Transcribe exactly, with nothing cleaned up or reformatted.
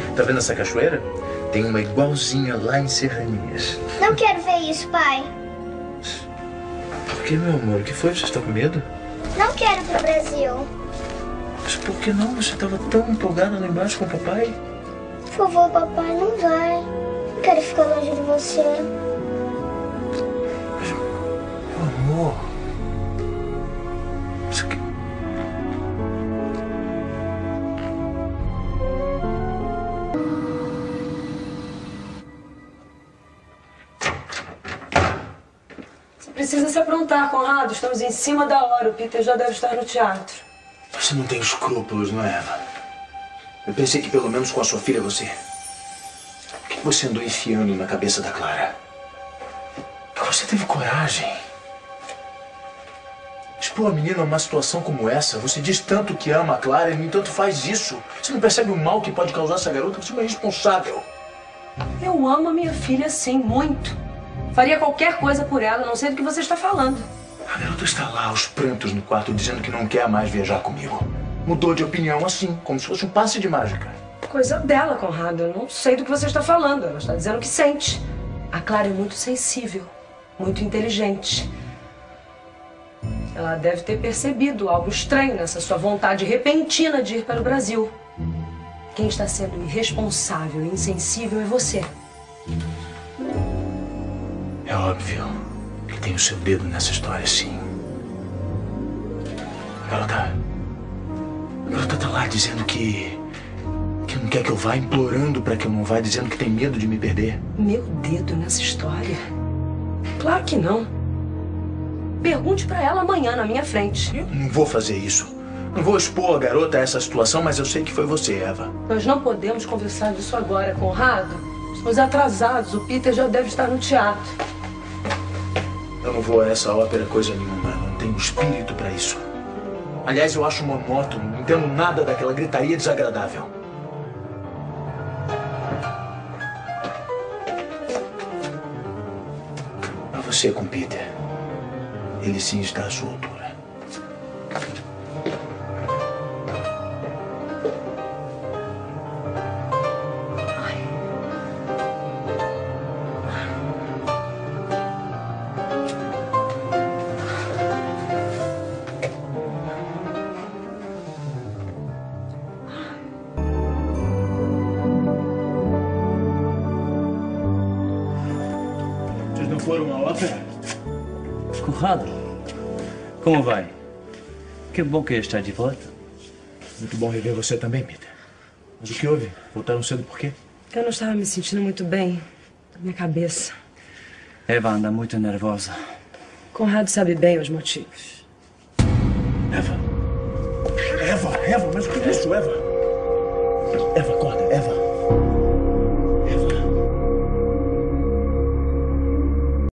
Tá vendo essa cachoeira? Tem uma igualzinha lá em Serranias. Não quero ver isso, pai. Por que, meu amor? O que foi? Você está com medo? Não quero ir pro Brasil. Mas por que não? Você estava tão empolgada lá embaixo com o papai? Por favor, papai, não vai. Não quero ficar longe de você. Mas, meu amor... Isso aqui... Precisa se aprontar, Conrado. Estamos em cima da hora. O Peter já deve estar no teatro. Você não tem escrúpulos, não é, Eva? Eu pensei que pelo menos com a sua filha você... O que você andou enfiando na cabeça da Clara? Que você teve coragem? Expor a menina numa situação como essa, você diz tanto que ama a Clara e no entanto faz isso. Você não percebe o mal que pode causar essa garota? Você é uma irresponsável. Eu amo a minha filha, sim, muito. Faria qualquer coisa por ela, não sei do que você está falando. A garota está lá, aos prantos no quarto, dizendo que não quer mais viajar comigo. Mudou de opinião assim, como se fosse um passe de mágica. Coisa dela, Conrado. Eu não sei do que você está falando. Ela está dizendo que sente. A Clara é muito sensível, muito inteligente. Ela deve ter percebido algo estranho nessa sua vontade repentina de ir para o Brasil. Quem está sendo irresponsável e insensível é você. É óbvio que tem o seu dedo nessa história, sim. A garota... A garota tá lá dizendo que... que não quer que eu vá, implorando pra que eu não vá, dizendo que tem medo de me perder. Meu dedo nessa história? Claro que não. Pergunte pra ela amanhã na minha frente. Eu não vou fazer isso. Não vou expor a garota a essa situação, mas eu sei que foi você, Eva. Nós não podemos conversar disso agora, Conrado. Estamos atrasados. O Peter já deve estar no teatro. Eu não vou a essa ópera coisa nenhuma. Eu não tenho espírito pra isso. Aliás, eu acho monótono. Não entendo nada daquela gritaria desagradável. Mas você com Peter, ele sim está à sua altura. Foram à ópera? Conrado, como vai? Que bom que está de volta. Muito bom rever você também, Peter. Mas o que houve? Voltaram cedo por quê? Eu não estava me sentindo muito bem. Minha cabeça. Eva anda muito nervosa. Conrado sabe bem os motivos. Eva. Eva, Eva, mas o que é isso, Eva? Eva, acorda, Eva.